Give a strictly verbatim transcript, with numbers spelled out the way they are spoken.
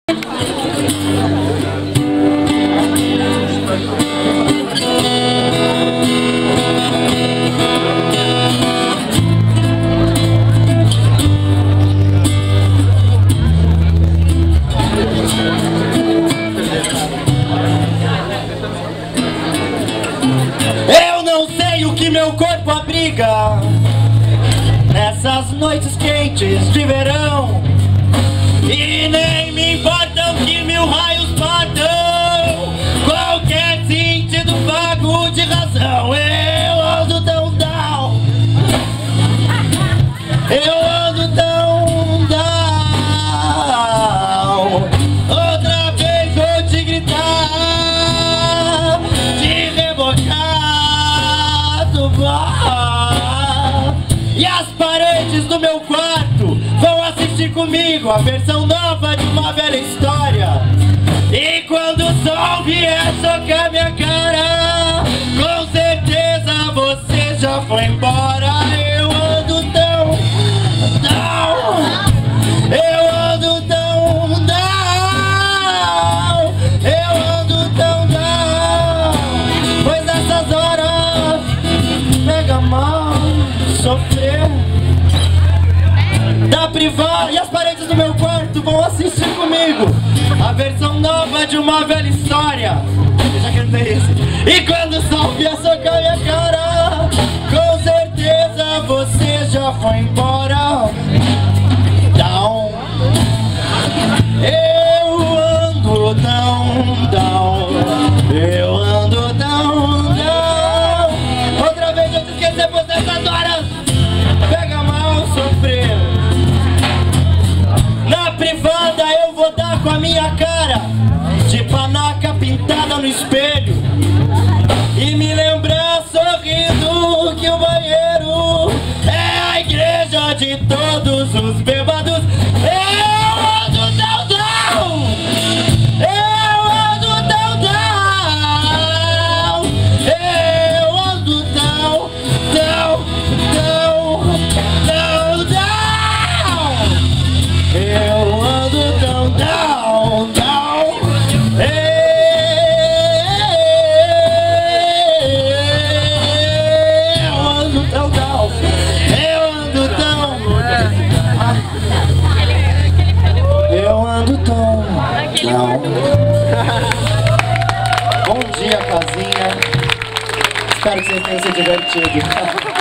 Eu não sei o que meu corpo abriga nessas noites quentes de verão, e nem me importam que mil raios partam qualquer sentido vago de razão. Eu ando tão down, eu ando tão down. Outra vez vou te gritar, te rebocado, e as paredes do meu quarto vão assistir comigo a versão nova de uma velha história. E quando o sol vier socar minha cara, com certeza você já foi embora. Eu ando tão down, eu ando tão down, eu ando tão down, pois nessas horas pega mal sofrer da privada. E as paredes do meu quarto vão assistir comigo a versão nova de uma velha história. Eu já cantei isso. E quando o sol vier socar minha cara, com certeza você já foi embora. Down, eu ando tão down, eu ando tão down. Outra vez eu te esqueci, pois nessas horas pega mal sofrer. Na privada eu vou dar com a minha cara de panaca pintada no espelho e me lembrar sorrindo que o banheiro é a igreja de todos os bêbados. Eu ando tão down, eu ando tão down, eu ando tão, tão, tão, tão down. Eu ando tão down, down. Eu ando tão down, eu ando tão, eu ando tão down. Bom dia, casinha. Espero que vocês tenham se divertido.